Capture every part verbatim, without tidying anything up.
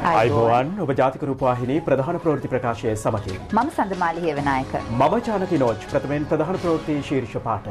අයිබෝවන් ඔබ ජාතික රූපවාහිනී ප්‍රධාන ප්‍රවෘත්ති ප්‍රකාශයේ සමගින් මම සඳමාලි හේවනායක මම චානකි නෝජ් ප්‍රථමයෙන් ප්‍රධාන ප්‍රවෘත්ති ශීර්ෂ පාඨ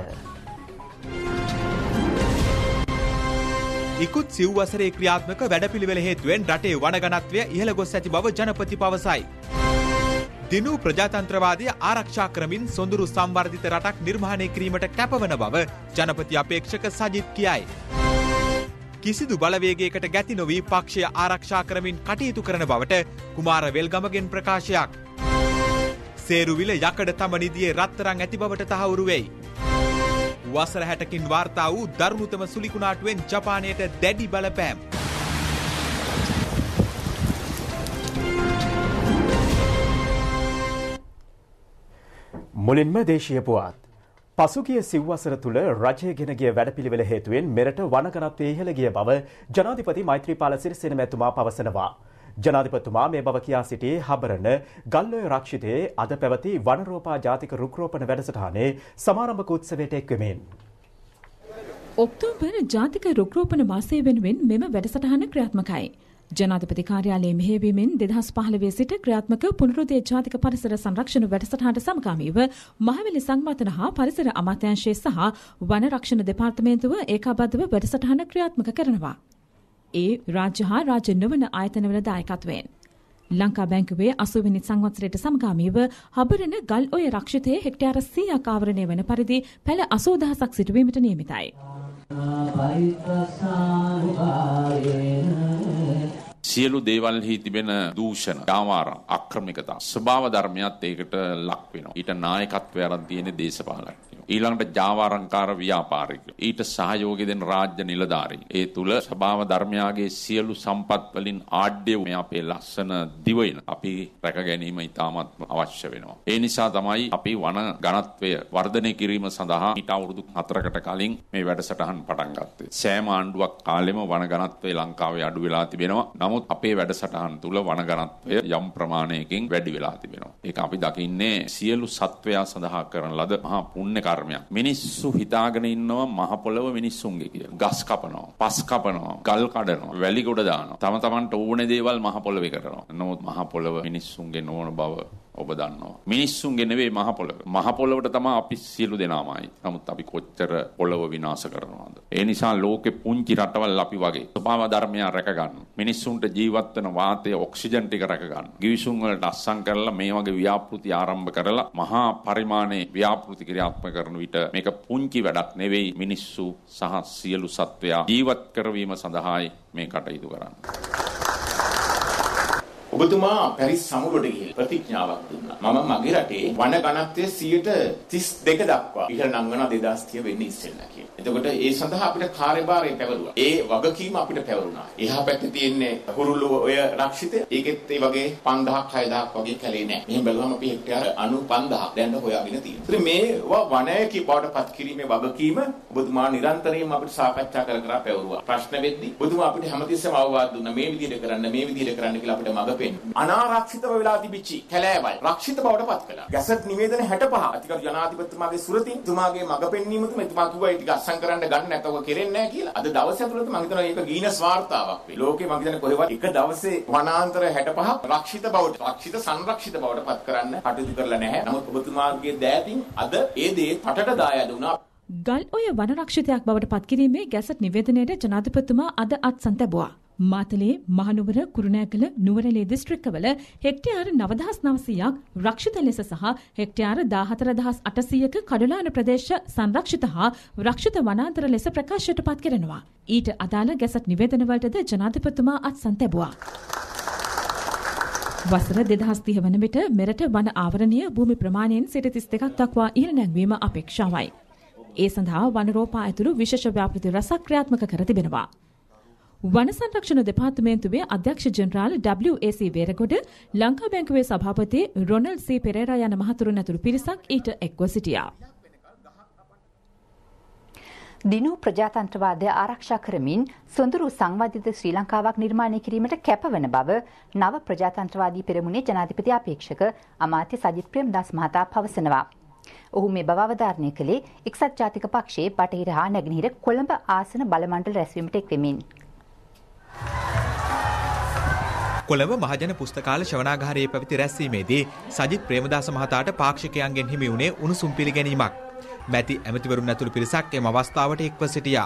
ඉකුත් සිව් වසරේ ක්‍රියාත්මක වැඩපිළිවෙල හේතුවෙන් රටේ වනගණත්වය ඉහළ ගොස් ඇති බව ජනපති පවසයි. දිනු ප්‍රජාතන්ත්‍රවාදය ආරක්ෂා කරමින් සොඳුරු සංවර්ධිත රටක් නිර්මාණය කිරීමට කැපවන බව ජනපති අපේක්ෂක සජිත් කියයි. කිසිදු බලවේගයකට ගැති නොවී පක්ෂය ආරක්ෂා කරමින් කටයුතු කරන බවට කුමාර වෙල්ගමගෙන් ප්‍රකාශයක්. සේරුවිල යකඩ තම නිදියේ රත්තරන් ඇති බවට තහවුරු වෙයි. වසර හැටකින් වාර්තා වූ දරුණුතම සුලිකුණාටුවෙන් ජපානයට දැඩි බලපෑම්. මුලින්ම දේශීය පුවත්. පසුගිය සිව්වසර තුළ රජය ගෙන ගිය වැඩපිළිවෙල හේතුවෙන් මෙරට වනගණත්වය ඉහළ ගිය බව ජනාධිපති මෛත්‍රීපාල සිරිසේන මැතිතුමා පවසනවා. ජනාධිපතිතුමා මේ බව කියා සිටියේ හබරන ගල්ඔය රක්ෂිතයේ අද පැවති වනරෝපා ජාතික රුක් රෝපණ වැඩසටහනේ සමාරම්භක උත්සවයට එක්වෙමින්. ඔක්තෝබර් ජාතික රුක් රෝපණ මාසය වෙනුවෙන් මෙම වැඩසටහන ක්‍රියාත්මකයි. ජනාධිපති කාර්යාලයේ මෙහෙයවීමෙන් දෙදහස් පහළොව සිට ක්‍රියාත්මක පුනරුදය ජාතික පරිසර සංරක්ෂණ වැඩසටහනට සමගාමීව මහවැලි සංවර්ධන හා පරිසර අමාත්‍යාංශය සහ වන රක්ෂණ දෙපාර්තමේන්තුව ඒකාබද්ධව වැඩසටහන ක්‍රියාත්මක කරනවා. ඒ රාජ්‍ය හා රාජ්‍ය නොවන ආයතනවල දායකත්වයෙන්. ලංකා බැංකුවේ අසූ වෙනි සංවත්සරයට සමගාමීව හබරන ගල්ඔය රක්ෂිතයේ හෙක්ටයාර සීයක් ආවරණය වන පරිදි පැල අසූ දහසක් සිටුවීමට නියමිතයි. සියලු දේවල්හි තිබෙන දූෂණ, යාමාරම්, අක්‍රමිකතා, ස්වභාව ධර්මයත් ඒකට ලක් වෙනවා. ඊට නායකත්වය අරන් තියෙන දේශපාලකයෝ. ඊළඟට ජාවාරම්කාර ව්‍යාපාරිකයෝ. ඊට සහයෝගය දෙන රාජ්‍ය නිලධාරීන්. ඒ තුල ස්වභාව ධර්මයාගේ සියලු සම්පත් වලින් ආඩ්‍ය මේ අපේ ලස්සන දිවයින අපි රැක ගැනීම ඉතාමත් අවශ්‍ය වෙනවා. ඒ නිසා තමයි අපි වන ඝනත්වය වර්ධනය කිරීම සඳහා ඊට අවුරුදු හතරකට කලින් මේ වැඩසටහන් පටන් ගත්තේ. සෑම ආණ්ඩුවක් කාලෙම වන ඝනත්වය ලංකාවේ අඩු වෙලා තිබෙනවා. නමුත් අපේ වැඩසටහන් තුල වන ඝනත්වය යම් ප්‍රමාණයකින් වැඩි වෙලා තිබෙනවා. ඒක අපි දකින්නේ සියලු සත්වයා සඳහා කරන ලද මහා පුණ්‍ය කර්මයක්. මිනිස්සු හිතාගෙන ඉන්නවා මහ පොළව මිනිස්සුන්ගේ කියලා. ගස් කපනවා, පස් කපනවා, ගල් කඩනවා, වැලි ගොඩ දානවා. තම තමන්ට ඕනේ දේවල් මහ පොළවේ කරනවා. නමුත් මහ පොළව මිනිස්සුන්ගේ නොවන බව ඔබ දන්නවා. මිනිස්සුන්ගේ නෙවෙයි මහ පොළව. මහ පොළවට තමයි අපි සියලු දෙනාමයි. නමුත් අපි කොච්චර පොළව විනාශ කරනවද? ඒ නිසා ලෝකේ පුංචි රටවල් අපි වගේ ස්වභාව ධර්මය රැක ගන්න. මිනිස්සුන්ට ජීවත් වෙන වාතය, ඔක්සිජන් ටික රැක ගන්න. ගිවිසුම් වලට අස්සම් කරලා මේ වගේ ව්‍යාපෘති ආරම්භ කරලා මහා පරිමාණයේ ව්‍යාපෘති ක්‍රියාත්මක කරන විට මේක පුංචි වැඩක් නෙවෙයි. මිනිස්සු සහ සියලු සත්වයා ජීවත් කරවීම සඳහායි මේ කටයුතු කරන්නේ. ඔබතුමා පැරිස් සමුළුවට ගිහින් ප්‍රතිඥාවක් දුන්නා. මම මගේ රටේ වන ඝනත්වය සියයට තිස් දෙක දක්වා ඉහළ නංවන දෙදාස් තිහ වෙන්න ඉස්සෙල්ලා කියලා. එතකොට ඒ සඳහා අපිට කාර්යභාරය පැවරුවා. ඒ වගකීම අපිට පැවරුණා. එහා පැත්තේ තියෙන්නේ හුරුළු ඔය රක්ෂිතය. ඒකෙත් ඒ වගේ පන්දහක් හයදහක් වගේ කැලේ නෑ. මෙහෙම බැලුවම අපි හෙක්ටයාර අනූ පන්දහක් දැන් හොයාගෙන තියෙනවා. ඉතින් මේවා වනයේ බවට පත් කිරීමේ වගකීම ඔබතුමා නිරන්තරයෙන්ම අපිට සාකච්ඡා කර කර පැවරුවා. ප්‍රශ්න වෙද්දී ඔබතුමා අපිට හැමතිස්සෙම අවවාද දුන්නා. මේ විදිහට කරන්න, මේ විදිහට කරන්න කියලා අපිට මඟ අනාරක්ෂිතව වෙලා තිබිච්ච කැලෑවල් රක්ෂිත බවට පත් කළා. ගැසට් නිවේදන හැටපහ අතිගරු ජනාධිපතිතුමාගේ සුරතින් තුමාගේ මඟ පෙන්වීම තුම එතුමා කිව්වා ඒ ටික අස්සම් කරන්න ගන්න නැතව කෙරෙන්නේ නැහැ කියලා. අද දවස් ඇතුළත මම හිතනවා මේක ගීනස් වාර්තාවක් වේ. ලෝකේ මම හිතන්නේ කොහෙවත් එක දවසේ වනාන්තර හැටපහක් රක්ෂිත බවට, රක්ෂිත සංරක්ෂිත බවට පත් කරන්න කටයුතු කරලා නැහැ. නමුත් ඔබතුමාගේ දෑතින් අද ඒ දේ රටට දායද වුණා. ගල්ඔය වනරක්ෂිතයක් බවට පත් කිරීමේ ගැසට් නිවේදනයේ ජනාධිපතිතුමා අද අත්සන් තැබුවා. මාතලේ, මහනුවර, කුරුණෑගල, නුවරඑළිය දිස්ත්‍රික්කවල හෙක්ටයාර නවදහස් නවසීයක් රක්ෂිත ලෙස සහ හෙක්ටයාර දාහතර දහස් අටසීයක කඩුලාන ප්‍රදේශ සංරක්ෂිත හා රක්ෂිත වනාන්තර ලෙස ප්‍රකාශයට පත් කරනවා. ඊට අදාළ ගැසට් නිවේදනවලටද ජනාධිපතිතුමා අත්සන් තැබුවා. වසර දෙදහස් තිහ වන විට මෙරට වන ආවරණීය භූමි ප්‍රමාණයෙන් සිට තිස් දෙකක් දක්වා ඉහළ නැංවීම අපේක්ෂාවයි. ඒ සඳහා වනරෝපා ඇතුළු විශේෂ ව්‍යාපෘති රැසක් ක්‍රියාත්මක කර තිබෙනවා. වන සංරක්ෂණ දෙපාර්තමේන්තුවේ අධ්‍යක්ෂ general W A C Weragoda, Lanka බැංකුවේ සභාපති රොනල්ඩ් සී පෙරේරා යන මහතුරුන් ඇතුළු පිරිසක් ඊට එක්ව සිටියා. දිනු ප්‍රජාතන්ත්‍රවාදය ආරක්ෂා කරමින් සොඳුරු සංවර්ධිත ශ්‍රී ලංකාවක් නිර්මාණය කිරීමට කැපවන බව නව ප්‍රජාතන්ත්‍රවාදී පෙරමුණේ ජනාධිපති අපේක්ෂක අමාත්‍ය සජිත් ප්‍රේමදාස මහතා පවසනවා. ඔහු මේ බව අවධාරණය කළේ එක්සත් ජාතික පක්ෂයේ බටහිර හා නැගෙනහිර කොළඹ ආසන බලමණ්ඩල රැස්වීමට එක්වෙමින්. කොළඹ මහජන පුස්තකාල ශ්‍රවණාගාරයේ පැවති රැස්වීමේදී සජිත් ප්‍රේමදාස මහතාට පාක්ෂිකයන්ගෙන් හිමි වුණේ උණුසුම් පිළිගැනීමක්. මැති ඇමතිවරුන් ඇතුළු පිරිසක් එම අවස්ථාවට එක්ව සිටියා.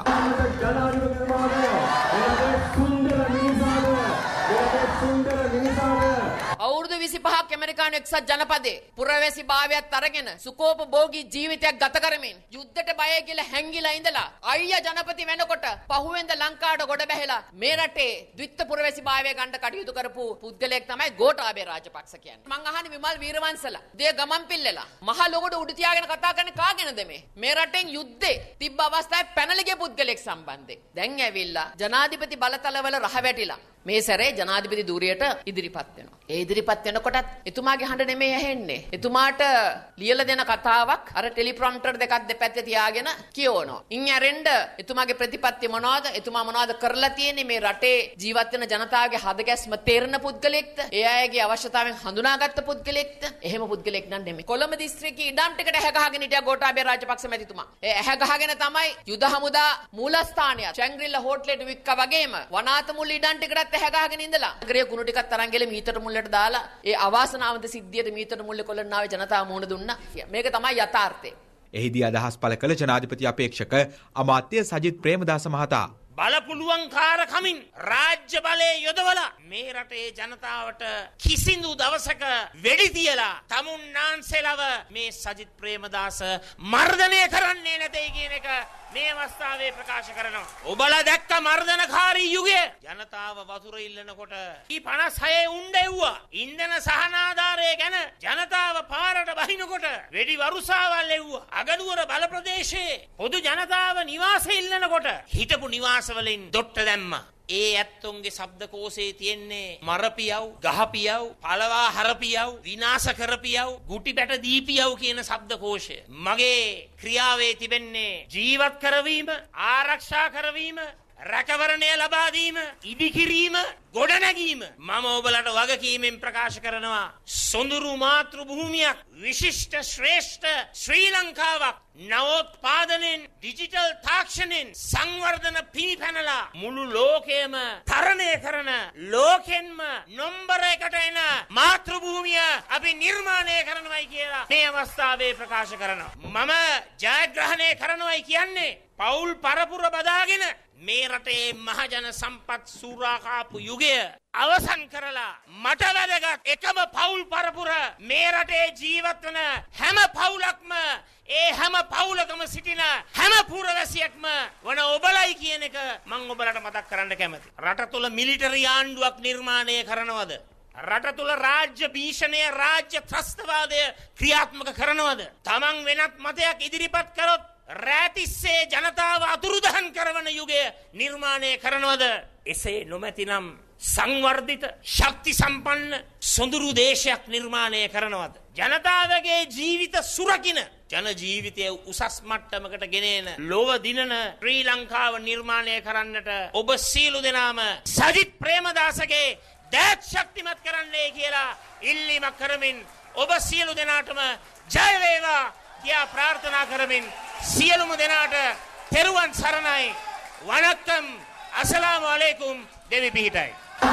අවුරුදු විසිපහක් ඇමරිකානු එක්සත් ජනපදයේ පුරවැසි භාවයත් අරගෙන සුඛෝපභෝගී ජීවිතයක් ගත කරමින් යුද්ධයට බය කියලා හැංගිලා ඉඳලා අයියා ජනපති වෙනකොට පහුවෙන්ද ලංකාවට ගොඩ බැහැලා මේ රටේ ද්විත්ව පුරවැසි භාවය ගන්න කටයුතු කරපු පුද්ගලයෙක් තමයි ගෝඨාභය රාජපක්ෂ කියන්නේ. මං අහන්නේ විමල් වීරවංශලා දෙය ගමන් පිල්ලලා මහ ලොගොඩ උඩ තියාගෙන කතා කරන්නේ කාගෙනද මේ? මේ රටෙන් යුද්ධේ තිබ්බ අවස්ථාවේ පැනලා ගිය පුද්ගලයෙක් සම්බන්ධයෙන්. දැන් ඇවිල්ලා ජනාධිපති බලතලවල රහ වැටිලා මේ සැරේ ජනාධිපති ධූරියට ඉදිරිපත් වෙනවා. ඒ ඉදිරිපත් වෙනකොටත් එතුමාගේ හඬ නෙමෙයි ඇහෙන්නේ. එතුමාට ලියලා දෙන කතාවක් අර ටෙලිප්‍රොම්ප්ටර් දෙකක් දෙපැත්තේ තියාගෙන කියවනවා. ඉන් ඇරෙන්න එතුමාගේ ප්‍රතිපත්ති මොනවද? එතුමා මොනවද කරලා තියෙන්නේ මේ රටේ ජීවත් වෙන ජනතාවගේ හදගැස්ම තේරෙන පුද්ගලෙක්ද? ඒ අයගේ අවශ්‍යතාවෙන් හඳුනාගත්ත පුද්ගලෙක්ද? එහෙම පුද්ගලෙක් නන් නෙමෙයි. කොළඹ දිස්ත්‍රික්කයේ ඉඩම් ටිකට ඇහැ ගහගෙන හිටියා ගෝඨාභය රාජපක්ෂ මැතිතුමා. ඒ ඇහැ ගහගෙන තමයි යුද හමුදා මූලස්ථානය චැන්ග්‍රිල්ලා හෝටලෙට වික්කා වගේම වනාත මුල් ඉඩම් ටිකටත් ඇහැ ගහගෙන ඉඳලා ග්‍රේ කුණු ටිකක් තරන් ගෙල මීටර මුල්ලට දාලා ඒ අවාසනාවන්ත සිද්ධියට මීටර මුල්ලේ කොළන්නාවේ ජනතාව මුහුණ දුන්නා. මේක තමයි යථාර්ථය. එහිදී අදහස් පළ කළ ජනාධිපති අපේක්ෂක අමාත්‍ය සජිත් ප්‍රේමදාස මහතා බලපුලුවන්කාර කමින් රාජ්‍ය බලය යොදවලා මේ රටේ ජනතාවට කිසිදු දවසක වෙඩි තියලා තමුන්නාන්සෙලව මේ සජිත් ප්‍රේමදාස මර්ධනය කරන්නේ නැtei කියන එක මේ අවස්ථාවේ ප්‍රකාශ කරනවා. ඔබලා දැක්ක මර්ධනකාරී යුගය. ජනතාව වතුර ඉල්ලනකොට ඊ පනස් හය උණ්ඩෙව්වා. ඉන්ධන සහනාධාරය ගැන ජනතාව පාරට බහිනකොට වෙඩි වරුසාවල් එව්වා. අගනුවර බල ප්‍රදේශයේ පොදු ජනතාව නිවාස ඉල්ලනකොට හිටපු නිවාසවලින් දොට්ට දැම්මා. ඒ ඇත්තොන්ගේ ශබ්දකෝෂයේ තියෙන්නේ මරපියව්, ගහපියව්, පළවා හරපියව්, විනාශ කරපියව්, ගුටි බැට දීපියව් කියන ශබ්දකෝෂය. මගේ ක්‍රියාවේ තිබෙන්නේ ජීවත් කරවීම, ආරක්ෂා කරවීම, රැකවරණය ලබා දීම, ඉදිකිරීම, ගොඩනැගීම. මම ඔබලට වගකීමෙන් ප්‍රකාශ කරනවා සොඳුරු මාතෘ භූමියක්, විශිෂ්ට ශ්‍රේෂ්ඨ ශ්‍රී ලංකාවක් නවෝත්පාදනෙන් ඩිජිටල් තාක්ෂණයෙන් සංවර්ධන පිණිපැනලා මුළු ලෝකයේම තරණය කරන ලෝකෙන්ම නම්බර එකට එන මාතෘ භූමිය අපි නිර්මාණය කරනවායි කියලා මේ අවස්ථාවේ ප්‍රකාශ කරනවා. මම ජයග්‍රහණය කරනවායි කියන්නේ පෞල් පරපුර බදාගෙන මේ රටේ මහජන සම්පත් සූරාකාපු යුගය අවසන් කරලා මට වැදගත් එකම පෞල් පරපුර මේ රටේ ජීවත් වන හැම පවුලක්ම ඒ හැම පවුලකම සිටින හැම පුරවැසියෙක්ම වන ඔබලයි කියන එක මම ඔබලට මතක් කරන්න කැමතියි. රට තුල මිලිටරි ආණ්ඩුවක් නිර්මාණය කරනවද? රට තුල රාජ්‍ය භීෂණය, රාජ්‍ය ත්‍රස්තවාදය ක්‍රියාත්මක කරනවද? තමන් වෙනත් මතයක් ඉදිරිපත් කරොත් රැතිස්සේ ජනතාව අතුරුදහන් කරවන යුගය නිර්මාණය කරනවද? එසේ නොමැතිනම් සංවර්ධිත ශක්ති සම්පන්න සොඳුරු දේශයක් නිර්මාණය කරනවද? ජනතාවගේ ජීවිත සුරකින, ජන ජීවිතය උසස් මට්ටමකට ගෙනෙන, ලොව දිනන ශ්‍රී ලංකාව නිර්මාණය කරන්නට ඔබ සියලු දෙනාම සජිත් ප්‍රේමදාසගේ දෑත් ශක්තිමත් කරන්නේ කියලා ඉල්ලීමක් කරමින් ඔබ සියලු දෙනාටම ජය වේවා කියා ප්‍රාර්ථනා කරමින් සියලුම දෙනාට තෙරුවන් සරණයි. වණක්කම්. අස්සලාමු අලයිකුම්. දෙවි පිහිටයි.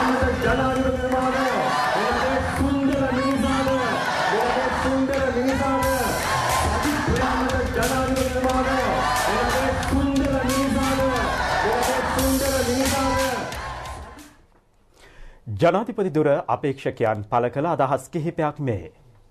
ජනාධිපති දුර අපේක්ෂකයන් පළ කළ අදහස් කිහිපයක් මේ.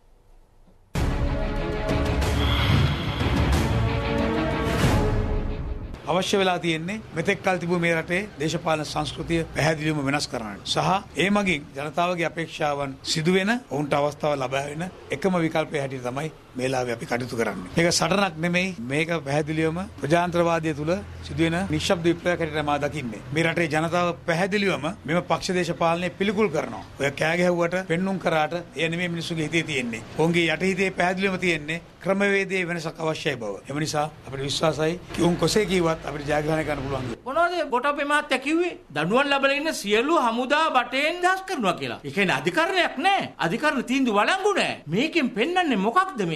අවශ්‍ය වෙලා තියෙන්නේ මෙතෙක් කල් තිබූ මේ රටේ දේශපාලන සංස්කෘතිය පැහැදිලිවම වෙනස් කරන්නට සහ ඒ මගින් ජනතාවගේ අපේක්ෂාවන් සිදු වෙන ඔවුන්ට අවස්ථාව ලබා දෙන එකම විකල්පය හැටියට තමයි මේලාවේ අපි කටයුතු කරන්නේ. මේක සටනක් නෙමෙයි, මේක පැහැදිලිවම ප්‍රජාතන්ත්‍රවාදය තුල සිදුවෙන නිශ්ශබ්ද විප්ලවයක් හැටියට මා දකින්නේ. මේ රටේ ජනතාව පැහැදිලිවම මෙම පක්ෂ දේශපාලනය පිළිකුල් කරනවා. ඔය කෑ ගැහුවට, පෙන්눔 කරාට එය නෙමෙයි මිනිස්සුගේ හිතේ තියෙන්නේ. ඔවුන්ගේ යටිහිතේ පැහැදිලිවම තියෙන්නේ ක්‍රමවේදයේ වෙනසක් අවශ්‍යයි බව. එම නිසා අපිට විශ්වාසයි කිවුන් කොසේ කිව්වත් අපිට ජයග්‍රහණය කරන්න පුළුවන්. මොනවද ගොටපේ මාත්‍යා කිව්වේ? දඬුවම් ලැබලා ඉන්න සියලු හමුදා බටෙන් දහස් කරනවා කියලා. ඒ කියන්නේ අධිකරණයක් නැහැ. අධිකරණ තීන්දුව වළංගු නැහැ. මේකෙන් පෙන්වන්නේ මොකක්ද මේ?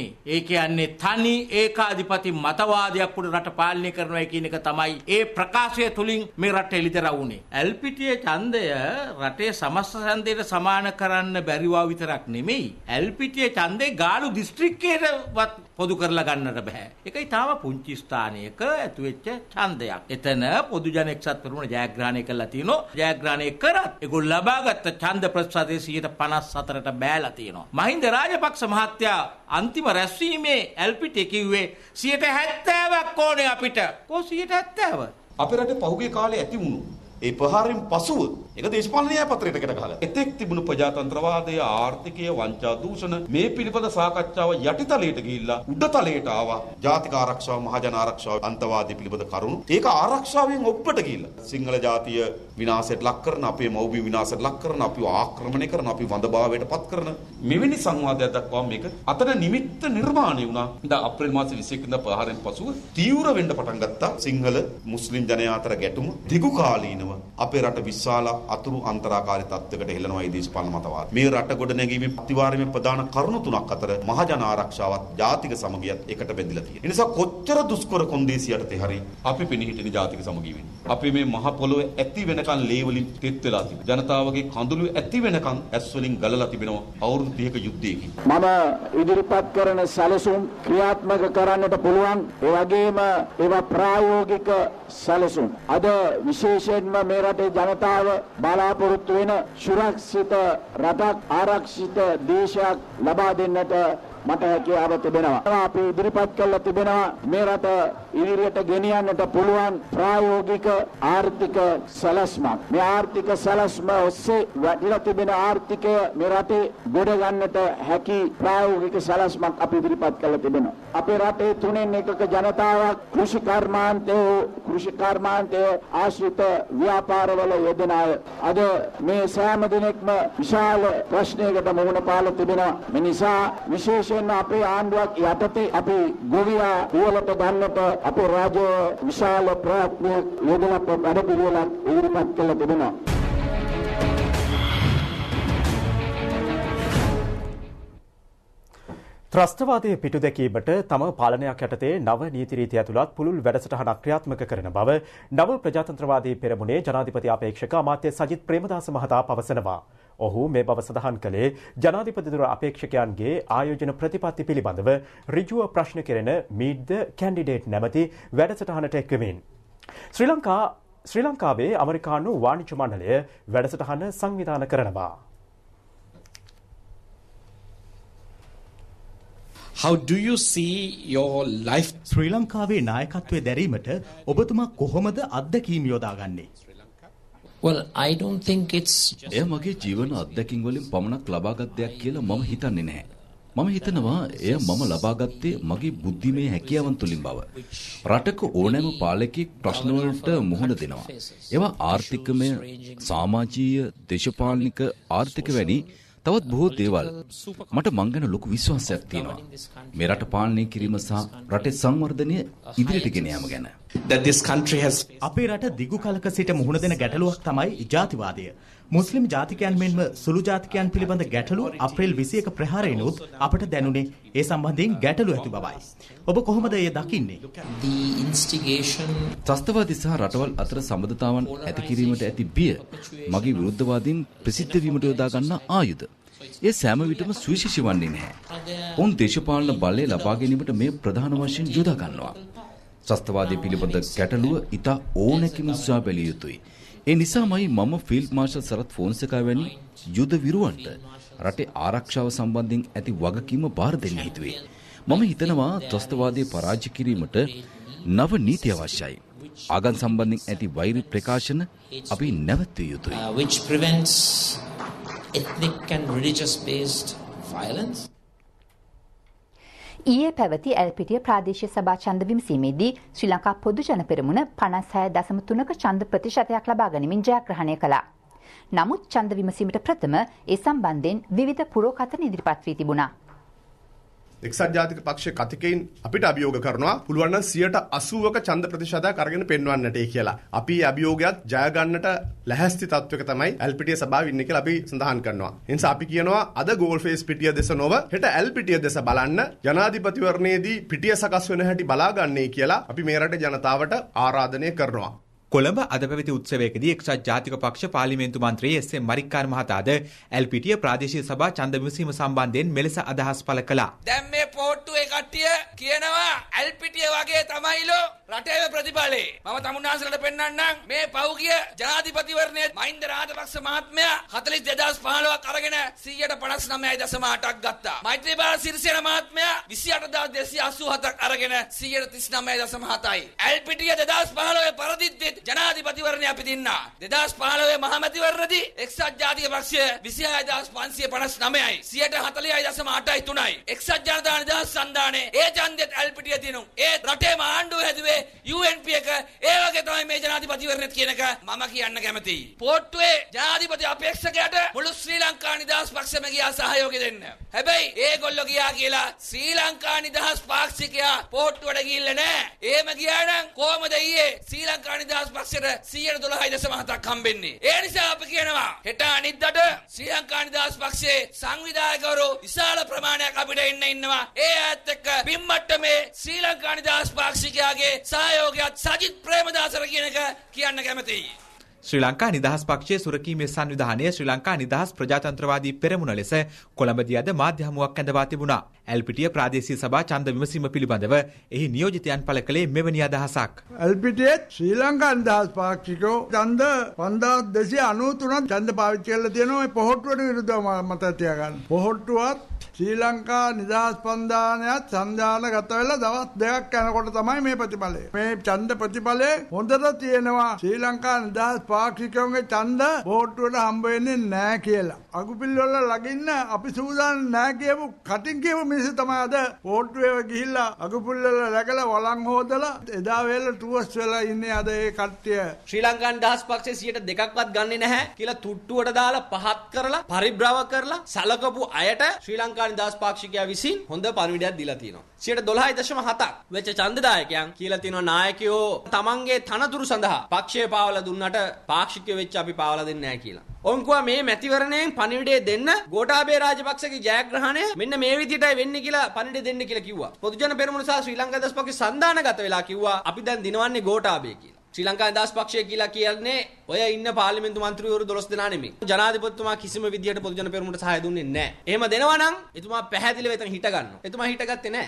නෙමෙයි. ඒ කියන්නේ තනි ඒකාධිපති මතවාදයක් උඩ රට පාලනය කරනවා කියන එක තමයි ඒ ප්‍රකාශය තුලින් මේ රට එළිදරව් වුණේ. එල් පී ටී ඒ ඡන්දය රටේ සමස්ත ඡන්දයට සමාන කරන්න බැරිවා විතරක් නෙමෙයි. එල් පී ටී ඒ ඡන්දේ ගාලු දිස්ත්‍රික්කයටවත් පොදු කරලා ගන්නට බෑ. ඒකයි තාම පුංචි ස්ථානයක ඇතු වෙච්ච ඡන්දයක්. එතන පොදු ජන එක්සත් පෙරමුණ ජයග්‍රහණය කළා තියෙනවා. ජයග්‍රහණය කරත් ඒගොල්ලෝ ලබාගත් ඡන්ද ප්‍රතිශතය සියයට පනස් හතරට බෑලා තියෙනවා. මහින්ද රාජපක්ෂ මහත්තයා අන්තිම රැස්වීමේ එල් පී ටී කිව්වේ සියයට හැත්තෑවක් ඕනේ අපිට. කො සියයට හැත්තෑව? අපේ රටේ පහුගිය කාලේ ඇති වුණු ඒ ප්‍රහාරයෙන් පසුව ඒක දේශපාලන න්‍යාය පත්‍රයට ගැට ගහලා එතෙක් තිබුණු ප්‍රජාතන්ත්‍රවාදය ආර්ථිකය වංචා දූෂණ මේ පිළිබඳ සාකච්ඡාව යටිතලයට ගිහිල්ලා උඩතලයට ආවා. ජාතික ආරක්ෂාව මහජන ආරක්ෂාව අන්තවාදී පිළිබඳ කරුණු ඒක ආරක්ෂාවෙන් ඔබට ගිහිල්ලා සිංහල ජාතිය විනාශයට ලක් කරන අපේ මව්බිම විනාශයට ලක් කරන අපිව ආක්‍රමණය කරන අපිව වඳභාවයට පත් කරන මෙවැනි සංවාදයක් දක්වා මේක අතන නිමිත්ත නිර්මාණය වුණා. ඉතින් අප්‍රේල් මාසේ විසි එක වෙනිදා ප්‍රහාරයෙන් පසුව තීව්‍ර වෙන්න පටන් ගත්තා සිංහල මුස්ලිම් ජනයා අතර ගැටුම දිගු කාලීනව අපේ රට විශාල අතුරු අන්තරාකාරී තත්ත්වයකට හෙළනවා මේ දේශපාලන මතවාද. මේ රට ගොඩනැගීමේ අනිවාර්යයෙන්ම ප්‍රධාන කරුණු තුනක් අතර මහජන ආරක්ෂාවත් ජාතික සමගියත් එකට බැඳිලා තියෙනවා. ඒ නිසා කොච්චර දුෂ්කර කොන්දේසියටද හරි අපි පෙනී හිටින ජාතික සමගිය වෙන්නේ. අපි මේ මහ පොළොවේ ඇති වෙනකන් ලේ වලින් තෙත් වෙලා තිබෙනවා. ජනතාවගේ කඳුළු ඇති වෙනකන් ඇස් වලින් ගලලා තිබෙනවා අවුරුදු තිහක යුද්ධයකින්. මම ඉදිරිපත් කරන සැලසුම් ක්‍රියාත්මක කරන්නට පුළුවන්. ඒ වගේම ඒවා ප්‍රායෝගික සැලසුම්. අද විශේෂයෙන්ම මේ රටේ ජනතාව බලාපොරොත්තු වෙන සුරක්ෂිත රටක් ආරක්ෂිත දේශයක් ලබා දෙන්නට මට හැකියාව තිබෙනවා. අපි ඉදිරිපත් කළ තිබෙනවා මේ රට ඉදිරියට ගෙනියන්නට පුළුවන් ප්‍රායෝගික ආර්ථික සැලැස්මක්. මේ ආර්ථික සැලැස්ම ඔස්සේ වැඩිලා තිබෙන ආර්ථිකය මේ රටේ ගොඩ ගන්නට හැකි ප්‍රායෝගික සැලැස්මක් අපි ඉදිරිපත් කළ තිබෙනවා. අපේ රටේ තුනෙන් එකක ජනතාවක් කෘෂි කර්මාන්තය කෘෂි කර්මාන්තය ආශ්‍රිත ව්‍යාපාරවල යෙදෙන අය. අද මේ සෑම දිනෙකම විශාල ප්‍රශ්නයකට මුහුණ පාලා තිබෙනවා. මේ නිසා විශේෂ අපේ ආණ්ඩුවක් යටතේ අපි ගොවියා උවලට ගන්නට අපේ රාජ්‍ය විශාල ප්‍රයත්නයක් යොදලා වැඩ පිළිවෙලක් ඉදිරිපත් කළ තිබෙනවා. ත්‍රස්තවාදයේ පිටු දැකීමට තම පාලනයක් යටතේ නව නීති රීති ඇතුළත් පුළුල් වැඩසටහනක් ක්‍රියාත්මක කරන බව නව ප්‍රජාතන්ත්‍රවාදී පෙරමුණේ ජනාධිපති අපේක්ෂක අමාත්‍ය සජිත් ප්‍රේමදාස මහතා පවසනවා. ඔහු මේ බව සඳහන් කළේ ජනාධිපතිතුර අපේක්ෂකයන්ගේ ආයෝජන ප්‍රතිපත්ති පිළිබඳව ඍජුව ප්‍රශ්න කෙරෙන Meet the Candidate නැමැති වැඩසටහනට එක්වමින්. ශ්‍රී ලංකා ශ්‍රී ලංකාවේ ඇමරිකානු වාණිජ්‍ය මණ්ඩලය වැඩසටහන සංවිධානය කරනවා. How do you see your life? ශ්‍රී ලංකාවේ නායකත්වයේ දැරීමට ඔබතුමා කොහොමද අත්දැකීම් යොදාගන්නේ? Well, I don't think it's එය මගේ ජීවන අත්දැකීම් වලින් පමණක් ලබාගත් දෙයක් කියලා මම හිතන්නේ නැහැ. මම හිතනවා එය මම ලබාගත්තේ මගේ බුද්ධිමය හැකියාවන් තුලින් බව. රටක ඕනෑම පාලකෙක් ප්‍රශ්න වලට මුහුණ දෙනවා. ඒවා ආර්ථිකමය, සමාජීය, දේශපාලනික, ආර්ථික වැනි තවත් බොහෝ දේවල් මට මං ගැන ලොකු විශ්වාසයක් තියෙනවා. මේ රට පාලනය කිරීම සහ රටේ සංවර්ධනය ඉදිරියට ගෙන යාම ගැන. That this country has අපේ රට දිගු කලක සිට මුහුණ දෙන ගැටලුවක් තමයි ජාතිවාදය. මුස්ලිම් ජාතිකයන් මෙන්ම සුළු ජාතිකයන් පිළිබඳ ගැටලු අප්‍රේල් විසි එක ප්‍රහාරයෙනුත් අපට දැනුනේ ඒ සම්බන්ධයෙන් ගැටලු ඇති බවයි. ඔබ කොහොමද එය දකින්නේ? The instigation ත්‍රස්තවාදී සහ රටවල් අතර සම්බන්ධතාවන් ඇති කිරීමට ඇති බිය මගේ විරුද්ධවාදීන් ප්‍රසිද්ධ වීමට යොදා ගන්නා ආයුධ. ඒ සෑම විටම සුවිශේෂී වන්නේ නැහැ. උන් දේශපාලන බලය ලබා ගැනීමට මේ ප්‍රධාන වශයෙන් යොදා ගන්නවා. ත්‍රස්තවාදී පිළිබඳ ගැටලුව ඉතා ඕනෑකම සොයා බැලිය යුතුයි. ඒ නිසාමයි මම ෆීල්ඩ් මාර්ෂල් සරත් ෆෝන්සේකා වැනි යුද විරුවන්ට රටේ ආරක්ෂාව සම්බන්ධයෙන් ඇති වගකීම බාර දෙන්න හිතුවේ. මම හිතනවා ත්‍රස්තවාදයේ පරාජය කිරීමට නව නීති අවශ්‍යයි. ආගම් සම්බන්ධයෙන් ඇති වෛරී ප්‍රකාශන අපි නැවැත්විය යුතුයි. uh, which prevents ethnic and religious based violence. ඊයේ පැවති එල්පිටිය ප්‍රාදේශීය සභා ඡන්ද විමසීමේදී ශ්‍රී ලංකා පොදු ජන පෙරමුණ පනස් හය දශම තුනක ඡන්ද ප්‍රතිශතයක් ලබා ගැනීමෙන් ජයග්‍රහණය කළා. නමුත් ඡන්ද විමසීමට ප්‍රථම ඒ සම්බන්ධයෙන් විවිධ පුරෝකථන ඉදිරිපත් වී තිබුණා. එක්සත් ජාතික පක්ෂයේ කතිකයින් අපිට අභියෝග කරනවා පුළුවන් නම් සියයට අසූවක ඡන්ද ප්‍රතිශතයක් අරගෙන පෙන්වන්නට ඒ කියලා. අපි අභියෝගයත් ජය ගන්නට ලැහැස්ති තත්වයක තමයි එල් පී ටී සභාව ඉන්නේ කියලා අපි සඳහන් කරනවා. ඒ නිසා අපි කියනවා අද ගෝල් ෆේස් පිටිය දෙස නොව හෙට එල් පී ටී දෙස බලන්න ජනාධිපතිවරණයේදී පිටිය සකස් වෙන හැටි බලා ගන්නයි කියලා අපි මේ රටේ ජනතාවට ආරාධනය කරනවා. කොළඹ අද පැවති උත්සවයකදී එක්සත් ජාතික පක්ෂ පාර්ලිමේන්තු මන්ත්‍රී එස් එම් මරික්කාර මහතාද එල් පී ටී ප්‍රාදේශීය සභා ඡන්ද විමසීම සම්බන්ධයෙන් මෙලෙස අදහස් පළ කළා. දැන් මේ පොට්ටුවේ කට්ටිය කියනවා එල් පී ටී වගේ තමයිලෝ රටේ ප්‍රතිඵලේ. මම තමුන්නාන්සලට පෙන්නන්නම් මේ පෞගිය ජනාධිපතිවරණයේ මහින්ද රාජපක්ෂ මහත්මයා හතළිස් දෙදාස් පහළොවක් අරගෙන සියයට පනස් නවයයි දශම අටක් ගත්තා. මෛත්‍රීපාල සිරිසේන මහත්මයා විසි අට හදාස් දෙසිය අසූ හතක් අරගෙන සියයට තිස් නවයයි දශම හතයි. එල් පී ටී දෙදාස් පහළොව පරදිද්දී ජනාධිපතිවරණය අපි දින්නා. දෙදාස් පහළොව මහමැතිවරණදී එක්සත් ජාතික පක්ෂය විසි හය හදාස් පන්සිය පනස් නවයයි. සියයට හතළිහයි දශම අටයි තුනයි. එක්සත් ජනතා නිදහස් සන්ධානයේ ඒ ඡන්දෙත් එල් පී ටී දිනු. ඒ රටේම ආණ්ඩුව හැදුවේ යූ එන් පී එක. ඒ වගේ තමයි මේ ජනාධිපතිවරණෙත් කියන එක මම කියන්න කැමතියි. පොට්ටුවේ ජනාධිපති අපේක්ෂකයාට මුළු ශ්‍රී ලංකා නිදහස් පක්ෂම ගියා සහයෝගය දෙන්න. හැබැයි ඒගොල්ලෝ ගියා කියලා ශ්‍රී ලංකා නිදහස් පාක්ෂිකයා පොට්ටුවට ගිහිල්ලා නැහැ. එහෙම ගියා නම් කොහමද ඊයේ ශ්‍රී ලංකා නිදහස් පක්ෂයට සියයට දොළහයි දශම හතක් හම්බෙන්නේ. ඒ නිසා අපි කියනවා හෙට අනිද්දාට ශ්‍රී ලංකා නිදහස් පක්ෂයේ සංවිධායකවරු විශාල ප්‍රමාණයක් අපිට එන්න ඉන්නවා. ඒ ඇත්ත එක්ක බිම්මට්ටමේ ශ්‍රී ලංකා නිදහස් පාක්ෂිකයාගේ සහයෝගයත් සජිත් ප්‍රේමදාසර කියන එක කියන්න කැමතියි. ශ්‍රී ලංකා නිදහස් පක්ෂයේ සුරකීමේ සංවිධානය ශ්‍රී ලංකා නිදහස් ප්‍රජාතන්ත්‍රවාදී පෙරමුණ ලෙස කොළඹදී අද මාධ්‍ය හමුවක් ඇඳවා තිබුණා. එල් පී ටී ප්‍රාදේශීය සභා ඡන්ද විමසීම පිළිබඳව එහි නියෝජිතයන් පළ කළේ මෙවැනි අදහසක්. L P T Sri Lanka නිදහස් පාක්ෂිකෝ ඡන්ද පන්දාස් දෙසිය අනූ තුනක් ඡන්ද පාවිච්චි කරලා තියෙනවා මේ පොහොට්ටුවට විරුද්ධව මත තියාගන්න. පොහොට්ටුවත් ශ්‍රී ලංකා නිදහස් පන්දානයත් සංධානගත වෙලා දවස් දෙකක් යනකොට තමයි මේ ප්‍රතිඵලය. මේ ඡන්ද ප්‍රතිඵලය හොඳට තියෙනවා. ශ්‍රී ලංකා නිදහස් පාක්ෂිකයන්ගේ ඡන්ද පොහොට්ටුවට හම්බ වෙන්නේ නැහැ කියලා. අගුපිල් වල ලගින්න අපි සූදානම් නැහැ කියපු කටින් කියපු මිනිස්සු තමයි අද පොහොට්ටුවේ ගිහිල්ලා අගුපිල් වල läගලා වළං හොදලා එදා වේල ටුවස් වෙලා ඉන්නේ අද ඒ කට්ටිය. ශ්‍රී ලංකා නිදහස් පක්ෂයේ සියයට දෙකක්වත් ගන්නෙ නැහැ කියලා තුට්ටුවට දාලා පහත් කරලා පරිබ්‍රාව කරලා සලකපු අයට ශ්‍රී ලංකා නිදහස් පාක්ෂිකයා විසින් හොඳ පණිවිඩයක් දීලා තියෙනවා. සියයට දොළහයි දශම හතක් වෙච්ච ඡන්දදායකයන් කියලා තියෙනවා නායකයෝ තමන්ගේ තනතුරු සඳහා පක්ෂය පාවලා දුන්නට පාක්ෂිකයෝ වෙච්ච අපි පාවලා දෙන්නේ නැහැ කියලා. ඔන්කුවා මේ මැතිවරණයෙන් පණිවිඩය දෙන්න ගෝඨාභය රාජපක්ෂගේ ජයග්‍රහණය මෙන්න මේ විදිහටයි වෙන්නේ කියලා පණිවිඩය දෙන්න කියලා කිව්වා. පොදුජන පෙරමුණ සහ ශ්‍රී ලංකා නිදහස් පක්ෂේ සන්දානගත වෙලා කිව්වා අපි දැන් දිනවන්නේ ගෝඨාභය කියලා. ශ්‍රී ලංකා නිදහස් පක්ෂය කියලා කියන්නේ ඔය ඉන්න පාර්ලිමේන්තු මන්ත්‍රීවරු දොළොස් දෙනා නෙමෙයි. ජනාධිපතිතුමා කිසිම විදිහට පොදුජන පෙරමුණට සහාය දුන්නේ නැහැ. එහෙම දෙනවා නම් එතුමා පැහැදිලිව එතන හිට ගන්නවා. එතුමා හිටගත්තේ නැහැ.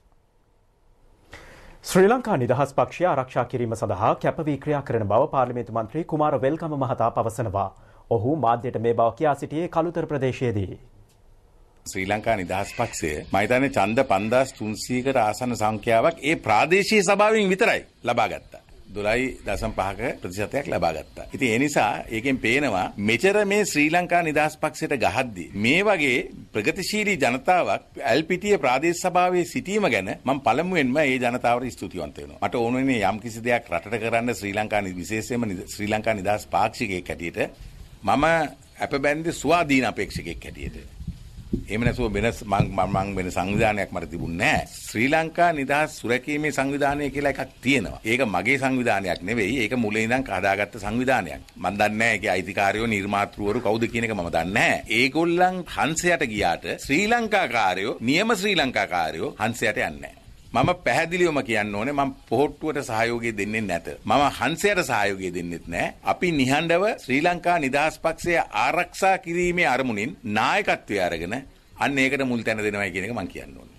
ශ්‍රී ලංකා නිදහස් පක්ෂය ආරක්ෂා කිරීම සඳහා කැපවී ක්‍රියා කරන බව පාර්ලිමේන්තු මන්ත්‍රී කුමාර වෙල්ගම මහතා පවසනවා. ඔහු මාධ්‍යට මේ බව කියා සිටියේ කළුතර ප්‍රදේශයේදී. ශ්‍රී ලංකා නිදහස් පක්ෂය මම හිතන්නේ ඡන්ද පන්දාස් තුන්සීයකට ආසන්න සංඛ්‍යාවක් ඒ ප්‍රාදේශීය සභාවෙන් විතරයි ලබා ගත්තා. දොළහයි දශම පහක ප්‍රතිශතයක් ලබා ගත්තා. ඉතින් ඒ නිසා ඒකෙන් පේනවා මෙචර මේ ශ්‍රී ලංකා නිදහස් පක්ෂයට ගහද්දී මේ වගේ ප්‍රගතිශීලී ජනතාවක් එල් පී ටී ප්‍රාදේශ සභාවේ සිටීම ගැන මම පළමුවෙන්ම ඒ ජනතාවට ස්තුතිවන්ත වෙනවා. මට ඕන වෙන්නේ යම් කිසි දෙයක් රටට කරන්න ශ්‍රී ලංකා විශේෂයෙන්ම ශ්‍රී ලංකා නිදහස් පාක්ෂිකයෙක් හැටියට මම අපබැන්දේ ස්වාධීන අපේක්ෂකයෙක් හැටියට. එහෙම නැතුව වෙන මම වෙන සංවිධානයක් මට තිබුණේ නැහැ. ශ්‍රී ලංකා නිදහස් සුරැකීමේ සංවිධානය කියලා එකක් තියෙනවා. ඒක මගේ සංවිධානයක් නෙවෙයි. ඒක මුලින් ඉඳන් හදාගත්ත සංවිධානයක්. මම දන්නේ නැහැ ඒකේ අයිතිකාරයෝ නිර්මාතෘවරු කවුද කියන එක මම දන්නේ නැහැ. ඒගොල්ලන් හංසයට ගියාට ශ්‍රී ලංකාකාරයෝ නියම ශ්‍රී ලංකාකාරයෝ හංසයට යන්නේ නැහැ. මම පැහැදිලිවම කියන්න ඕනේ මම පොහොට්ටුවට සහයෝගය දෙන්නේ නැත. මම හංසයට සහයෝගය දෙන්නෙත් නැහැ. අපි නිහඬව ශ්‍රී ලංකා නිදහස් පක්ෂය ආරක්ෂා කිරීමේ අරමුණින් නායකත්වය අරගෙන අන්න ඒකට මුල් තැන දෙනවයි කියන එක මම කියන්න ඕනේ.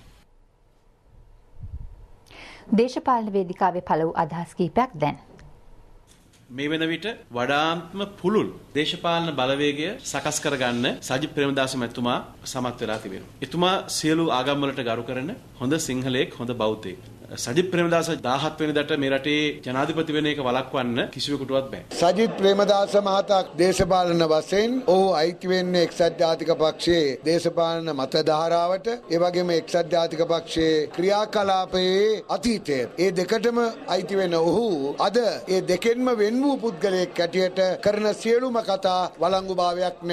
දේශපාලන වේදිකාවේ පළ වූ අදහස් කීපයක් දැන්. මේ වෙන විට වඩාත්ම පුළුල් දේශපාලන බලවේගය සකස් කරගන්න සජිත් ප්‍රේමදාස මැතිතුමා සමත් වෙලා තිබෙනවා. එතුමා සියලු ආගම් වලට ගරු කරන හොඳ සිංහලයෙක්, හොඳ බෞද්ධයෙක්. සජිත් ප්‍රේමදාස දාහත් වෙනිදාට මේ රටේ ජනාධිපති වෙන එක වළක්වන්න කිසිවෙකුටවත් බෑ. සජිත් ප්‍රේමදාස මහතා දේශපාලන වශයෙන් ඔහු අයිති වෙන්නේ එක්සත් ජාතික පක්ෂයේ දේශපාලන මත ධාරාවට, ඒ වගේම එක්සත් ජාතික පක්ෂයේ ක්‍රියාකලාපයේ අතීතයේ ඒ දෙකටම අයිති වෙන ඔහු අද ඒ දෙකෙන්ම වෙන් වූ පුද්ගලයෙක් හැටියට කරන සියලුම කතා වළංගු භාවයක් නැහැ.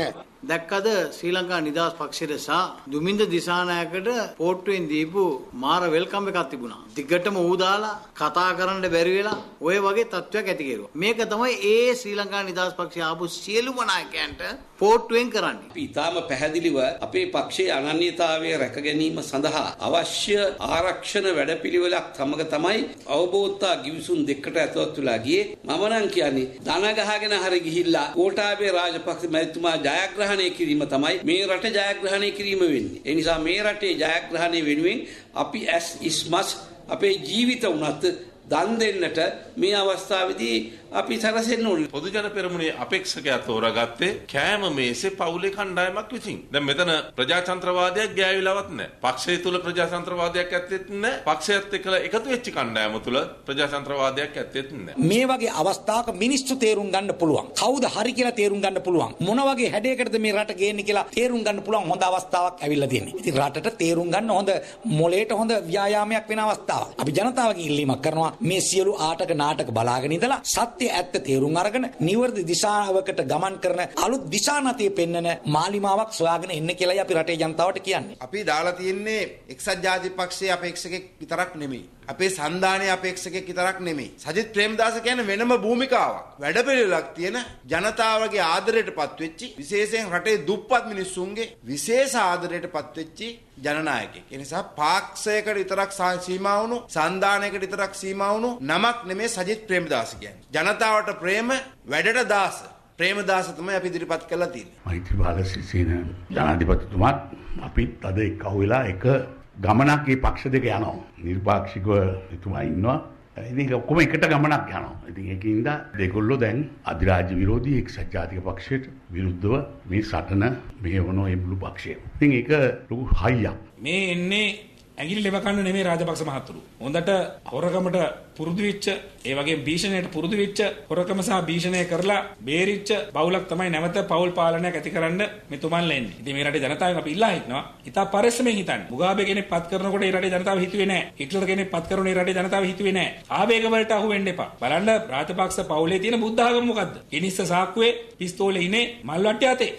දැක්කද ශ්‍රී ලංකා නිදහස් පක්ෂයට සහ දුමින්ද දිසානායකට පෝට්ටුවෙන් දීපු මාර වෙල්කම් එකක් තිබුණා. දිග්ගටම ඌ දාලා කතා කරන්න බැරි වෙලා ඔය වගේ තත්ත්වයක් ඇති කෙරුවා. මේක තමයි ඒ ශ්‍රී ලංකා නිදහස් පක්ෂය ආපු සියලුම නායකයන්ට පෝට්ටුවෙන් කරන්නේ. අපි ඊටාම පැහැදිලිව අපේ පක්ෂයේ අනන්‍යතාවය රැක ගැනීම සඳහා අවශ්‍ය ආරක්ෂණ වැඩපිළිවෙලක් සමග තමයි අවබෝධතා ගිවිසුම් දෙකට ඇතුළත් වෙලා ගියේ. මම නම් කියන්නේ ධන ගහගෙන හරි ගිහිල්ලා ගෝඨාභය රාජපක්ෂ මැතිතුමා ජයග්‍රහණය කිරීම තමයි මේ රට ජයග්‍රහණය කිරීම වෙන්නේ. ඒ නිසා මේ රටේ ජයග්‍රහණය වෙනුවෙන් අපි ඇස් ඉස්මස් අපේ ජීවිත උනත් දන් දෙන්නට මේ අවස්ථාවේදී අපි සැරසෙන්න ඕනේ. පොදු ජන පෙරමුණේ අපේක්ෂකයා තෝරාගත්තේ කෑම මේසේ පවුලේ කණ්ඩායමක් විසින්. දැන් මෙතන ප්‍රජාතන්ත්‍රවාදයක් ගෑවිලාවත් නැහැ. පක්ෂය තුල ප්‍රජාතන්ත්‍රවාදයක් ඇත්තෙත් නැහැ. පක්ෂයත් එක්කලා එකතු වෙච්ච කණ්ඩායම තුල ප්‍රජාතන්ත්‍රවාදයක් ඇත්තෙත් නැහැ. මේ වගේ අවස්ථාවක මිනිස්සු තේරුම් ගන්න පුළුවන්. කවුද හරි කියලා තේරුම් ගන්න පුළුවන්. මොන වගේ හැඩයකටද මේ රට ගේන්නේ කියලා තේරුම් ගන්න පුළුවන් හොඳ අවස්ථාවක් ඇවිල්ලා තියෙන්නේ. ඉතින් රටට තේරුම් ගන්න හොඳ මොලේට හොඳ ව්‍යායාමයක් වෙන අවස්ථාවක්. අපි ජනතාවගෙන් ඉල්ලීමක් කරනවා මේ සියලු ආටක නාටක බලාගෙන ඉඳලා සත්‍ය ඇත්ත තේරුම් අරගෙන නිවර්ද දිශාවකට ගමන් කරන අලුත් දිශානතිය පෙන්වන මාලිමාවක් සොයාගෙන එන්න කියලායි අපි රටේ ජනතාවට කියන්නේ. අපි දාලා තියෙන්නේ එක්සත් ජාතික පක්ෂයේ අපේක්ෂකෙක් විතරක් නෙමෙයි. අපේ සන්දානයේ අපේක්ෂකෙක් විතරක් නෙමෙයි. සජිත් ප්‍රේමදාස කියන්නේ වෙනම භූමිකාවක්. වැඩපිළිවෙලක් තියෙන ජනතාවගේ ආදරයටපත් වෙච්චි විශේෂයෙන් රටේ දුප්පත් මිනිස්සුන්ගේ විශේෂ ආදරයටපත් වෙච්චි ජනනායකයෙක්. ඒ නිසා පාක්ෂයකට විතරක් සීමා වුණු සන්දානයකට විතරක් සීමා වුණු නමක් නෙමෙයි සජිත් ප්‍රේමදාස කියන්නේ. ජනතාවට ප්‍රේම වැඩට දාස ප්‍රේමදාස තමයි අපි ඉදිරිපත් කරලා තියෙන්නේ. මෛත්‍රීපාල සිරිසේන ජනාධිපතිතුමාත් අපිත් අද එක්කහුව වෙලා එක ගමනක් මේ පක්ෂ දෙක යනවා. නිර්පාක්ෂිකව එතුමා ඉන්නවා. ඉතින් ඔක්කොම එකට ගමනක් යනවා. ඉතින් ඒකින්ද දෙකොල්ලෝ දැන් අධිරාජ්‍ය විරෝධී එක්සත් ජාතික පක්ෂයට විරුද්ධව මේ සටන මෙහෙවන ඒ මුළු පක්ෂය. ඉතින් ඒක ලොකු හයියක්. මේ එන්නේ ඇඟිලි ලෙව කන්න නෙමෙයි රාජපක්ෂ මහතුරු. හොඳට හොරකමට පුරුදු වෙච්ච, ඒ වගේම භීෂණයට පුරුදු වෙච්ච, හොරකම සහ භීෂණය කරලා බේරිච්ච පවුලක් තමයි නැවත පවුල් පාලනයක් ඇති කරන්න මෙතුමන්ලා එන්නේ. ඉතින් මේ රටේ ජනතාවෙන් අපි ඉල්ලා හිටනවා. ඉතා පරිස්සමෙන් හිතන්න. මුගාබේ කෙනෙක් පත් කරනකොට මේ රටේ ජනතාව හිතුවේ නැහැ. හිට්ලර් කෙනෙක් පත් කරන මේ රටේ ජනතාව හිතුවේ නැහැ. ආවේග වලට අහු වෙන්න එපා. බලන්න රාජපක්ෂ පවුලේ තියෙන බුද්ධ ආගම මොකද්ද? කිනිස්ස සාක්කුවේ පිස්තෝලේ ඉනේ මල් වට්ටිය අතේ.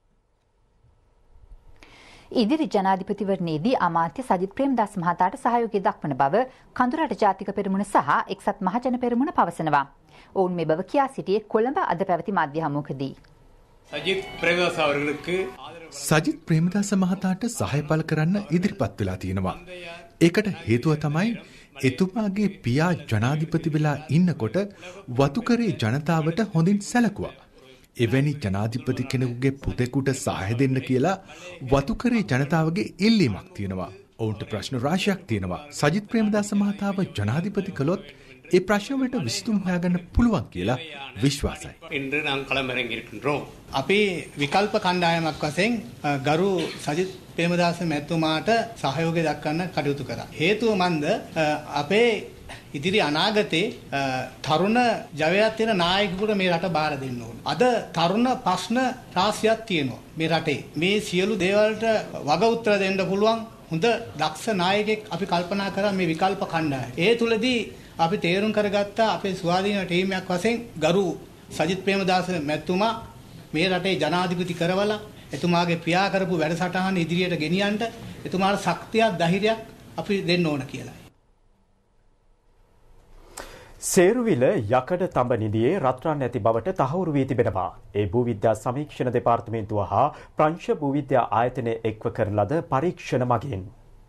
ඉදිරි ජනාධිපතිවරණයේදී අමාත්‍ය සජිත් ප්‍රේමදාස මහතාට සහයෝගය දක්වන බව කඳුරට ජාතික පෙරමුණ සහ එක්සත් මහජන පෙරමුණ පවසනවා. ඔවුන් මේ බව කියා සිටියේ කොළඹ අද පැවති මාධ්‍ය හමුවකදී. සජිත් ප්‍රේමදාස අවர்களுக்கு සජිත් ප්‍රේමදාස මහතාට සහාය පළ කරන්න ඉදිරිපත් වෙලා තියෙනවා. ඒකට හේතුව තමයි එතුමාගේ පියා ජනාධිපති වෙලා ඉන්නකොට වතුකරේ ජනතාවට හොඳින් සැලකුවා. එවැනි ජනාධිපති කෙනෙකුගේ පුතෙකුට සහාය දෙන්න කියලා වතුකරේ ජනතාවගේ ඉල්ලීමක් තියෙනවා. ඔවුන්ට ප්‍රශ්න රාශියක් තියෙනවා. සජිත් ප්‍රේමදාස මහතාව ජනාධිපති කළොත් ඒ ප්‍රශ්න වලට විසඳුම් හොයාගන්න පුළුවන් කියලා විශ්වාසයි. இன்று நாம் களமிறங்கியிருக்கின்றோம். අපි විකල්ප කණ්ඩායමක් වශයෙන් ගරු සජිත් ප්‍රේමදාස මැතිතුමාට සහයෝගය දක්වන්න කටයුතු කරා. හේතුව මන්ද අපේ ඉදිරි අනාගතේ තරුණ ජවයක් තියෙන නායකයෙකුට මේ රට බාර දෙන්න ඕන. අද තරුණ ප්‍රශ්න රාශියක් තියෙනවා මේ රටේ. මේ සියලු දේවල්ට වග උත්තර දෙන්න පුළුවන් හොඳ දක්ෂ නායකයෙක් අපි කල්පනා කරා මේ විකල්ප කණ්ඩායම. ඒ තුලදී අපි තේරුම් කරගත්ත අපේ ස්වාධීන ටීමක් වශයෙන් ගරු සජිත් ප්‍රේමදාස මැතිතුමා මේ රටේ ජනාධිපති කරවලා එතුමාගේ පියා කරපු වැඩසටහන ඉදිරියට ගෙනියන්න එතුමාට ශක්තියක් ධෛර්යයක් අපි දෙන්න ඕන කියලා. සේරුවිල යකඩ තඹ නිදියේ රත්රන් ඇති බවට තහවුරු වී තිබෙනවා. ඒ භූවිද්‍යා සමීක්ෂණ දෙපාර්තමේන්තුව හා ප්‍රංශ භූවිද්‍යා ආයතනය එක්ව කරන ලද පරීක්ෂණ මගින්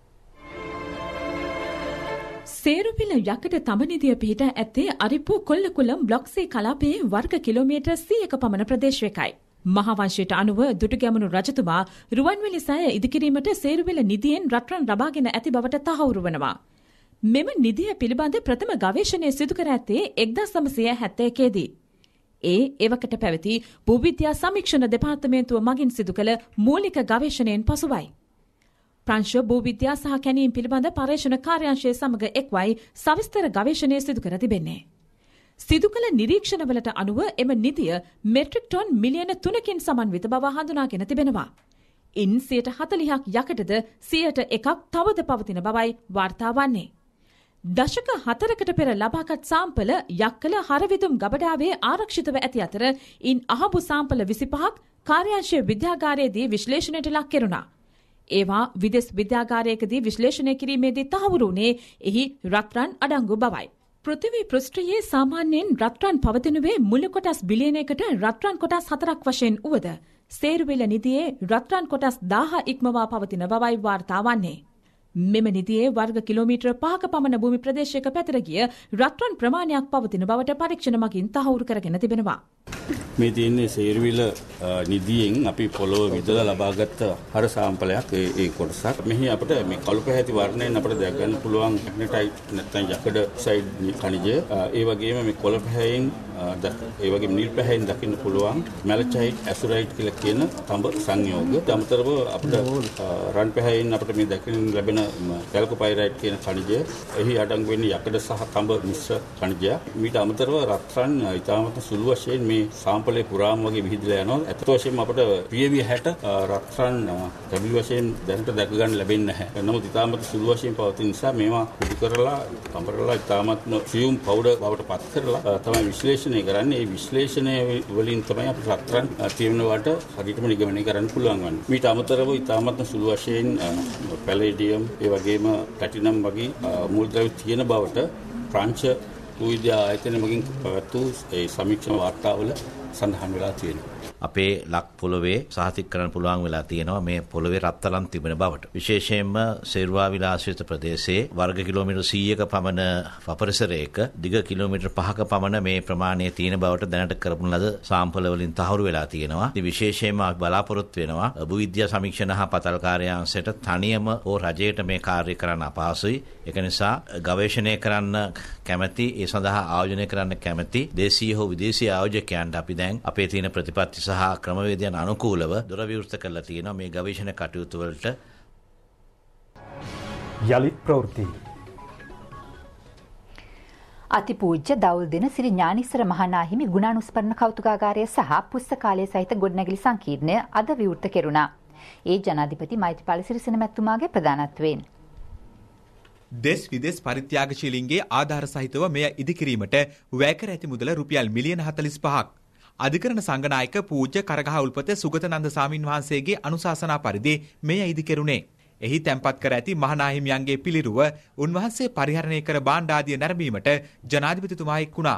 සේරුවිල යකඩ තඹ නිදිය පිහිට ඇත්තේ අරිප්පු කොල්ලකුලම් බ්ලොක් සී කලාපයේ වර්ග කිලෝමීටර් සීයක පමණ ප්‍රදේශයකයි. මහාවංශයට අනුව දුටුගැමුණු රජතුමා රුවන්වැලි සෑය ඉදිකිරීමට සේරුවිල නිදියෙන් රත්රන් රබාගෙන ඇති බවට තහවුරු වනවා. මෙම නිදිය පිළිබඳ ප්‍රථම ගවේෂණය සිදු කර ඇත්තේ එක්දහස් නවසිය හැත්තෑකේදී. ඒ එවකට පැවති භූවිද්‍යා සමීක්ෂණ දෙපාර්තමේන්තුව මගින් සිදු කළ මූලික ගවේෂණයෙන් පසුවයි. ප්‍රංශ භූවිද්‍යා සහ කැණීම් පිළිබඳ පර්යේෂණ කාර්යාංශය සමග එක්වයි සවිස්තර ගවේෂණය සිදු කර තිබෙන්නේ. සිදු කළ නිරීක්ෂණවලට අනුව එම නිදිය මෙට්‍රික් ටොන් මිලියන තුනකින් සමන්විත බව හඳුනාගෙන තිබෙනවා. ඉන් සියයට හතළිහක් යකඩද සියයට එකක් තවද පවතින බවයි වාර්තා වන්නේ. දශක හතරකට පෙර ලබාගත් සාම්පල යක්කල හරවිදුම් ගබඩාවේ ආරක්ෂිතව ඇති අතර ඉන් අහඹු සාම්පල විසිපහක් කාර්යාංශයේ විද්‍යාගාරයේදී විශ්ලේෂණයට ලක් කෙරුණා. ඒවා විදෙස් විද්‍යාගාරයකදී විශ්ලේෂණය කිරීමේදී තහවුරු වුණේ එහි රත්රන් අඩංගු බවයි. පෘථිවි පෘෂ්ඨයේ සාමාන්‍යයෙන් රත්රන් පවතිනුවේ මුල කොටස් බිලියනයකට රත්රන් කොටස් හතරක් වශයෙන් වුවද සේරුවිල නිදියේ රත්රන් කොටස් දාහ ඉක්මවා පවතින බවයි වාර්තා වන්නේ. මෙම නිදියේ වර්ග කිලෝමීටර පහක පමණ භූමි ප්‍රදේශයක පැතිර ගිය රත්රන් ප්‍රමාණයක් පවතින බවට පරීක්ෂණ මගින් තහවුරු කරගෙන තිබෙනවා. මේ තියෙන්නේ සේරුවිල නිදියෙන් අපි පොළොව විදලා ලබාගත් හර සාම්පලයක් ඒ ඒ කොටසක්. මෙහි අපිට මේ කළු පැහැති වර්ණයෙන් අපිට දැක ගන්න පුළුවන් මැග්නටයිට් නැත්නම් යකඩ සයිඩ් ඛනිජ, ඒ වගේම මේ කොළ පැහැයෙන් ඒ වගේම නිල් පැහැයෙන් දකින්න පුළුවන් මැලචයිට්, ඇසුරයිට් කියලා කියන තඹ සංයෝග. අමතරව අපිට රන් පැහැයෙන් අපිට මේ දකින්න ලැබෙන කැල්කෝපයිරයිට් කියන ඛනිජ, එහි අඩංගු වෙන්නේ යකඩ සහ තඹ මිශ්‍ර ඛනිජයක්. ඊට අමතරව රත්රන් ඉතාමත් සුළු වශයෙන් මේ සාම්පලේ පුරාම වගේ විහිදලා යනවා. ඇත්ත වශයෙන්ම අපිට පියවි හැට රත්රන් කැබි වශයෙන් දැනට දැක ගන්න ලැබෙන්නේ නැහැ. නමුත් ඉතාමත් සුළු වශයෙන් පවතින නිසා මේවා පිටු කරලා කම්පරලා ඉතාමත් සියුම් පවුඩර් බවට පත් කරලා තමයි විශ්ලේෂණය කරන්නේ. ඒ විශ්ලේෂණය වලින් තමයි අපිට රත්රන් තියෙනවට හරියටම නිගමනය කරන්න පුළුවන් වන්නේ. ඊට අමතරව ඉතාමත් සුළු වශයෙන් පැලේඩියම්, ඒ වගේම ප්ලැටිනම් වගේ මූලද්‍රව්‍ය තියෙන බවට ප්‍රංශ විද්‍යා ආයතන මගින් පැවැත් වූ ඒ සමීක්ෂණ වාර්තාවල සඳහන් වෙලා තියෙනවා. අපේ ලක් පොළොවේ සහතික කරන්න පුළුවන් වෙලා තියෙනවා මේ පොළොවේ රත්තරන් තිබෙන බවට. විශේෂයෙන්ම සේරුවා විලාසිත ප්‍රදේශයේ වර්ග කිලෝමීටර් සීයක පමණ වපරිසරයක දිග කිලෝමීටර් පහක පමණ මේ ප්‍රමාණය තියෙන බවට දැනට කරපු ලද සාම්පල වලින් තහවුරු වෙලා තියෙනවා. ඉතින් විශේෂයෙන්ම බලාපොරොත්තු වෙනවා භූවිද්‍යා සමීක්ෂණ හා පතල් කාර්යාංශයට තනියම හෝ රජයට මේ කාර්ය කරන්න අපහසුයි. ඒක නිසා ගවේෂණය කරන්න කැමැති, ඒ සඳහා ආයෝජනය කරන්න කැමැති දේශීය හෝ විදේශීය ආයෝජකයන්ට අපි දැන් අපේ තියෙන ප්‍රතිපත්ති සහ ක්‍රමවේදයන් අනුකූලව දොර විවෘත කරලා තියෙනවා මේ ගවේෂණ කටයුතු වලට. යලිත් ප්‍රවෘත්ති. අතිපූජ්‍ය දවුල් දෙන සිරි ඥානිසර මහානාහිමි ගුණානුස්මරණ කෞතුකාගාරය සහ පුස්තකාලය සහිත ගොඩනැගිලි සංකීර්ණය අද විවෘත කෙරුණා. ඒ ජනාධිපති මෛත්‍රීපාල සිරිසේන මැතිතුමාගේ ප්‍රධානත්වයෙන්. දෙස් විදෙස් පරිත්‍යාගශීලීන්ගේ ආධාර සහිතව මෙය ඉදිකිරීමට වැය කර ඇති මුදල රුපියල් මිලියන හතළිස් පහක්. අධිකරණ සංඝනායක පූජ්‍ය කරගහ උල්පත සුගතනන්ද සාමින් වහන්සේගේ අනුශාසනා පරිදි මෙය ඉදිකෙරුණේ. එහි තැන්පත් කර ඇති මහානාහිමියන්ගේ පිළිරුව උන්වහන්සේ පරිහරණය කර භාණ්ඩ ආදිය නැරඹීමට ජනාධිපතිතුමා එක් වුණා.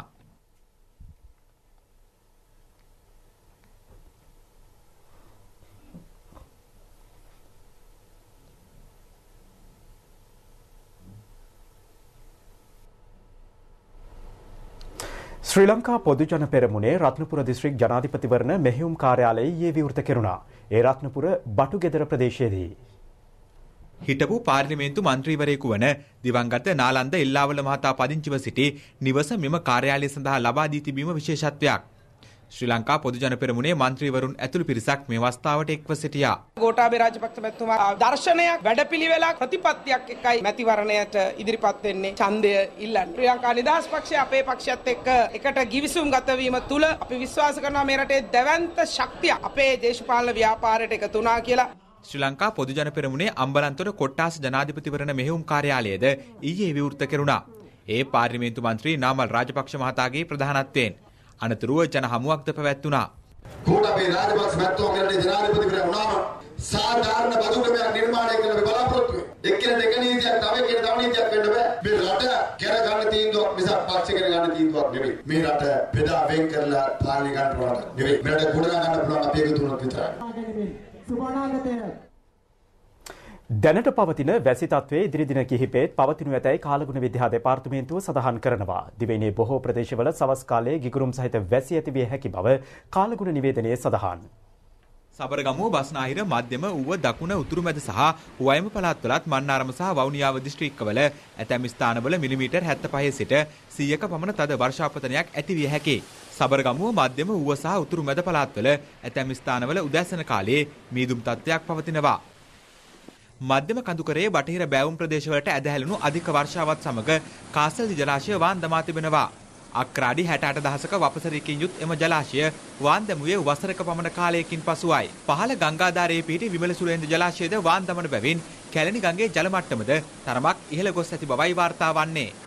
ශ්‍රී ලංකා පොදුජන පෙරමුණේ රත්නපුර දිස්ත්‍රික් ජනාධිපතිවරණ මෙහෙයුම් කාර්යාලය ඊයේ විවෘත කෙරුණා. ඒ රත්නපුර බටුගෙදර ප්‍රදේශයේදී හිටපු පාර්ලිමේන්තු මන්ත්‍රීවරයෙකු වන දිවංගත නාලන්ද එල්ලාවල මහතා පදිංචිව සිටි නිවස මෙම කාර්යාලය සඳහා ලබා දී තිබීම විශේෂත්වයක්. ශ්‍රී ලංකා පොදුජන පෙරමුණේ මන්ත්‍රීවරුන් ඇතුළු පිරිසක් මේ අවස්ථාවට එක්ව සිටියා. ගෝඨාභය රාජපක්ෂ මැතිතුමා දර්ශනයක් වැඩපිළිවෙලක් ප්‍රතිපත්තියක් එකයි මැතිවරණයට ඉදිරිපත් වෙන්නේ ඡන්දය ඉල්ලන්නේ. ශ්‍රී ලංකා නිදහස් පක්ෂය අපේ පක්ෂයත් එක්ක එකට ගිවිසුම් ගත වීම තුල අපි විශ්වාස කරනවා මේ රටේ දැවැන්ත ශක්තිය අපේ දේශපාලන ව්‍යාපාරයට එකතු වුණා කියලා. ශ්‍රී ලංකා පොදුජන පෙරමුණේ අම්බලන්තොට කොට්ටාස ජනාධිපතිවරණ මෙහෙයුම් කාර්යාලයද ඊයේ විවෘත කෙරුණා. ඒ පාර්ලිමේන්තු මන්ත්‍රී නාමල් රාජපක්ෂ මහතාගේ ප්‍රධානත්වයෙන් අනතුරුව ජන හමුවක්ද පැවැත්වුණා. ගෝඨාභය රාජපක්ෂ මැතිතුමා මෙරටේ ජනාධිපතිවරයා වුණාම සාධාරණ බදු ක්‍රමයක් නිර්මාණය කරන්න බලාපොරොත්තු වෙනවා. එක්කෙනෙක් එක නීතියක් තව එක්කෙනෙක් තව නීතියක් වෙන්න බෑ. මේ රට කර ගන්න තීන්දුවක් මිසක් පක්ෂ කර ගන්න තීන්දුවක් නෙවෙයි. මේ රට බෙදා වෙන් කරලා පාලනය ගන්න පුළුවන් නෙවෙයි. මේ රට ගොඩනගා ගන්න පුළුවන් අපි එකතු වුණොත් විතරයි. සුබානාගතය. දැනට පවතින වැසි තත්ත්වයේ ඉදිරි දින කිහිපෙත් පවතිනු ඇතැයි කාලගුණ විද්‍යා දෙපාර්තමේන්තුව සඳහන් කරනවා. දිවයිනේ බොහෝ ප්‍රදේශවල සවස් කාලයේ ගිගුරුම් සහිත වැසි ඇති විය හැකි බව කාලගුණ නිවේදනයේ සඳහන්. සබරගමුව බස්නාහිර මධ්‍යම ඌව දකුණ උතුරු මැද සහ වයඹ පළාත්වලත් මන්නාරම සහ වවුනියාව දිස්ත්‍රික්කවල ඇතැම් ස්ථානවල මිලිමීටර් හැත්තෑ සිට සීයක පමණ තද වර්ෂාපතනයක් ඇති විය හැකියි. සබරගමුව මධ්‍යම ඌව සහ උතුරු මැද පළාත්වල ඇතැම් ස්ථානවල උදෑසන කාලයේ මීදුම් තත්ත්වයක් පවතිනවා. මධ්‍යම කඳුකරයේ බටහිර බෑවුම් ප්‍රදේශවලට ඇදහැළුණු අධික වර්ෂාවත් සමග කාසල්දි ජලාශය වාන් දමා තිබෙනවා. අක්‍රාඩි හැට අට දහසක වපසරයකින් යුත් එම ජලාශය වාන්දමුවේ වසරක පමණ කාලයකින් පසුවයි. පහළ ගංගාධාරයේ පිහිටි විමල සුලේන්ද්‍ර ජලාශයද වාන් දමන බැවින් කැලණි ගඟේ ජල මට්ටමද තරමක් ඉහළ ගොස් ඇති බවයි වාර්තා වන්නේ.